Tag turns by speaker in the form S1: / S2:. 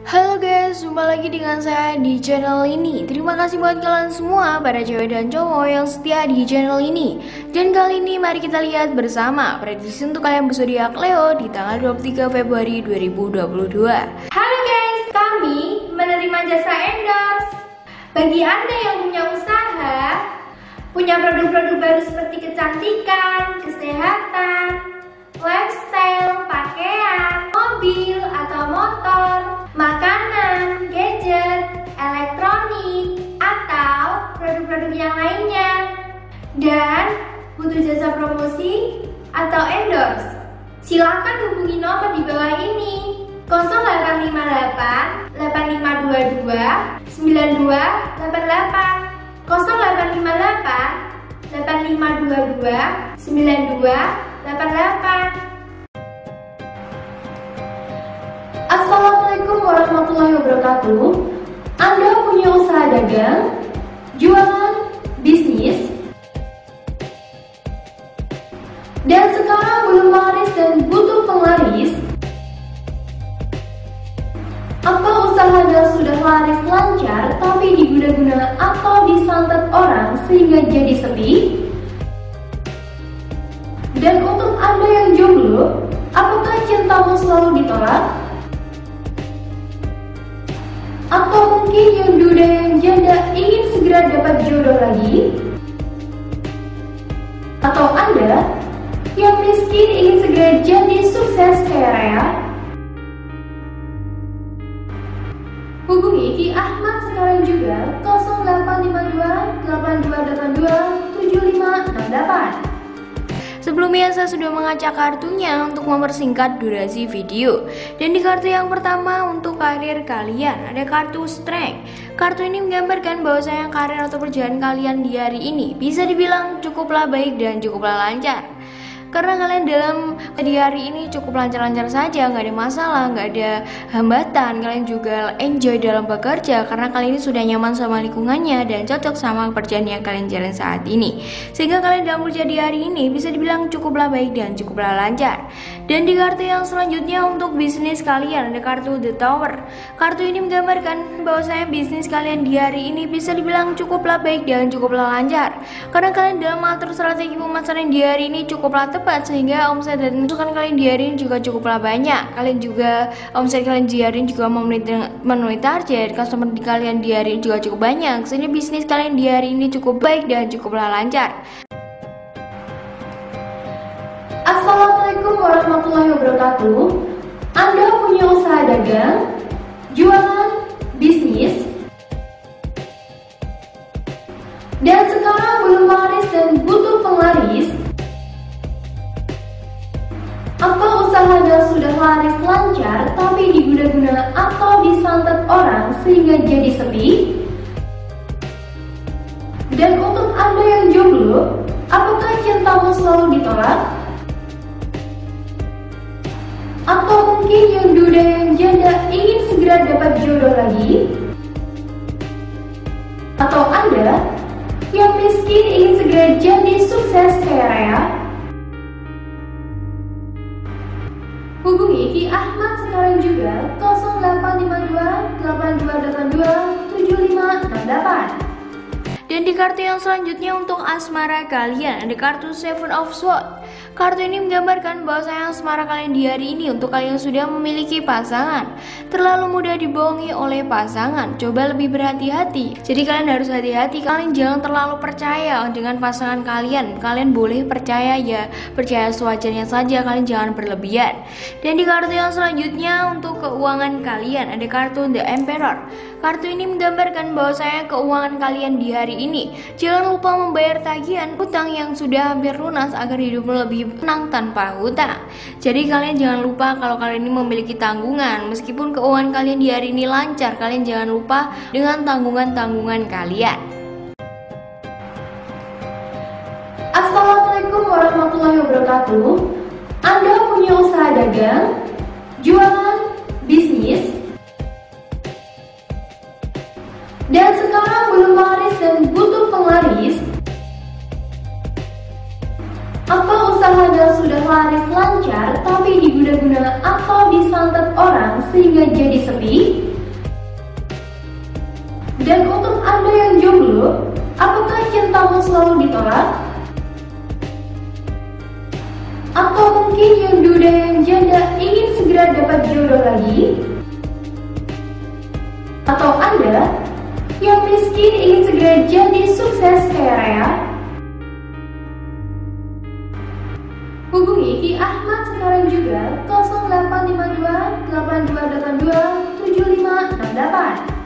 S1: Halo guys, jumpa lagi dengan saya di channel ini. Terima kasih buat kalian semua, para cewek dan cowok yang setia di channel ini. Dan kali ini mari kita lihat bersama prediksi untuk kalian berzodiak Leo di tanggal 23 Februari 2022.
S2: Halo guys, kami menerima jasa endorse. Bagi Anda yang punya usaha, punya produk-produk baru seperti kecantikan, kesehatan, lifestyle, pakaian, mobil atau motor, makanan, gadget, elektronik, atau produk-produk yang lainnya, dan butuh jasa promosi atau endorse, silakan hubungi nomor di bawah ini 0858 8522 9288 0858 8522 9288.
S3: Assalamualaikum warahmatullahi wabarakatuh. Anda punya usaha dagang, jualan, bisnis, dan sekarang belum laris dan butuh penglaris? Atau usaha Anda sudah laris lancar tapi diguna-guna atau disantet orang sehingga jadi sepi? Dan untuk Anda yang jomblo, apakah cintamu selalu ditolak? Atau mungkin yang duda yang janda ingin segera dapat jodoh lagi? Atau Anda yang miskin ingin segera jadi sukses kaya raya? Hubungi Ki Ahmad sekarang juga 0852 8282 7568.
S1: Sebelumnya saya sudah mengacak kartunya untuk mempersingkat durasi video. Dan di kartu yang pertama untuk karir kalian ada kartu Strength. Kartu ini menggambarkan bahwasanya karir atau perjalanan kalian di hari ini bisa dibilang cukuplah baik dan cukuplah lancar. Karena kalian di hari ini cukup lancar-lancar saja, nggak ada masalah, nggak ada hambatan. Kalian juga enjoy dalam bekerja karena kalian ini sudah nyaman sama lingkungannya dan cocok sama pekerjaan yang kalian jalan saat ini. Sehingga kalian dalam bekerja di hari ini bisa dibilang cukuplah baik dan cukuplah lancar. Dan di kartu yang selanjutnya untuk bisnis kalian ada kartu The Tower. Kartu ini menggambarkan bahwasanya bisnis kalian di hari ini bisa dibilang cukuplah baik dan cukuplah lancar. Karena kalian dalam mengatur strategi pemasaran di hari ini cukuplah tepat sehingga omset dan masukan kalian di hari ini juga cukuplah banyak. Kalian juga omset kalian di hari ini juga memenuhi target, customer di kalian di hari ini juga cukup banyak sehingga bisnis kalian di hari ini cukup baik dan cukuplah lancar.
S3: Assalamualaikum warahmatullahi wabarakatuh. Anda punya usaha dagang, jualan, bisnis, dan sekarang belum laris dan butuh penglaris? Atau usaha Anda sudah laris lancar tapi diguna-guna atau disantet orang sehingga jadi sepi? Dan untuk Anda yang jomblo, apakah cintamu selalu ditolak? Atau mungkin yang duda yang janda ingin segera dapat jodoh lagi? Atau Anda yang miskin ingin segera jadi sukses kaya raya? Hubungi Ki Ahmad sekarang juga 0852 8282 7568.
S1: Dan di kartu yang selanjutnya untuk asmara kalian ada kartu Seven of Swords. Kartu ini menggambarkan bahwasanya asmara kalian di hari ini untuk kalian yang sudah memiliki pasangan terlalu mudah dibohongi oleh pasangan. Coba lebih berhati-hati. Jadi kalian harus hati-hati. Kalian jangan terlalu percaya dengan pasangan kalian. Kalian boleh percaya ya, percaya sewajarnya saja. Kalian jangan berlebihan. Dan di kartu yang selanjutnya untuk keuangan kalian ada kartu The Emperor. Kartu ini menggambarkan bahwasanya keuangan kalian di hari ini jangan lupa membayar tagihan hutang yang sudah hampir lunas agar hidupmu lebih tenang tanpa hutang. Jadi kalian jangan lupa kalau kalian ini memiliki tanggungan. Meskipun keuangan kalian di hari ini lancar, kalian jangan lupa dengan tanggungan-tanggungan kalian.
S3: Assalamualaikum warahmatullahi wabarakatuh. Anda punya usaha dagang, jualan, bisnis, dan sekarang belum laris dan butuh penglaris? Atau usaha Anda sudah laris lancar tapi diguna-guna atau disantet orang sehingga jadi sepi? selalu ditolak? Atau mungkin yang duda yang janda ingin segera dapat jodoh lagi? Atau Anda yang miskin ingin segera jadi sukses kaya raya? Hubungi Ki Ahmad sekarang juga 0852 8282 7568.